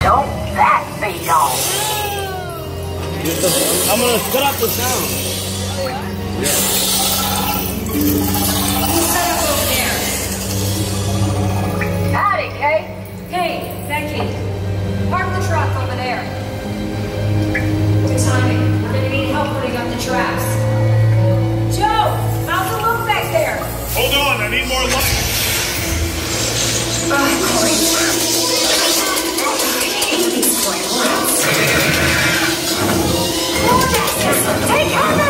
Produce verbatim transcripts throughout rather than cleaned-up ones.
Don't that beat on? I'm gonna cut off the sound. Yeah. Howdy, Kate. Hey, Becky. Park the truck over there. Good timing. We're gonna need help putting up the traps. Joe, how's it look back there? Hold on, I need more light. Oh, great. Take cover!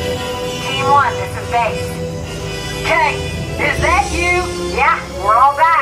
Team one, this is base. Okay, is that you? Yeah, we're all right.